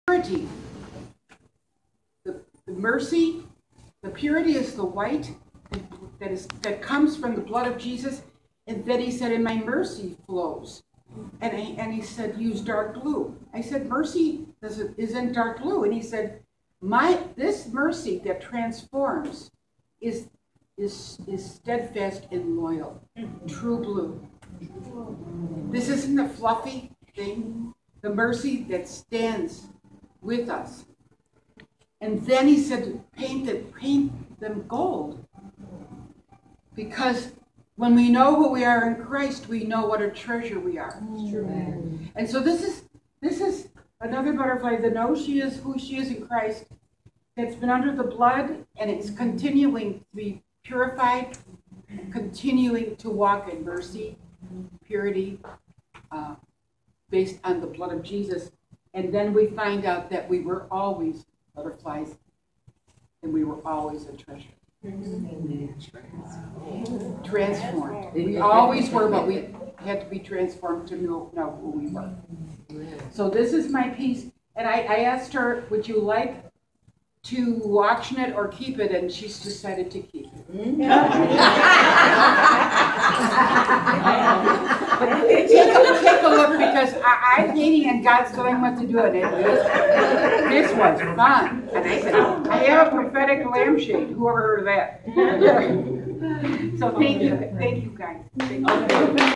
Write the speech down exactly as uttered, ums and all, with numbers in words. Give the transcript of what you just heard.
purity. The, the mercy, the purity is the white that is that comes from the blood of Jesus. And then he said, and my mercy flows. And, I, and he said, use dark blue. I said, mercy isn't dark blue. And he said, my this mercy that transforms is is is steadfast and loyal, true blue. This isn't a fluffy thing. The mercy that stands with us. And then he said, paint it, paint them gold. Because when we know who we are in Christ, we know what a treasure we are. True. And so this is this is another butterfly that knows she is who she is in Christ, that's been under the blood, and it's continuing to be purified, continuing to walk in mercy, purity, uh, based on the blood of Jesus. And then we find out that we were always butterflies, and we were always a treasure. Transformed. We always were, but we had to be transformed to know, know who we were. So this is my piece, and I, I asked her, would you like to auction it or keep it, and she's decided to keep it. take, a, take a look, because I, I'm painting and God's telling what to do, and it, this, this was fun. And I said, I have a prophetic lampshade. Whoever heard of that? So thank you, thank you guys. Thank you.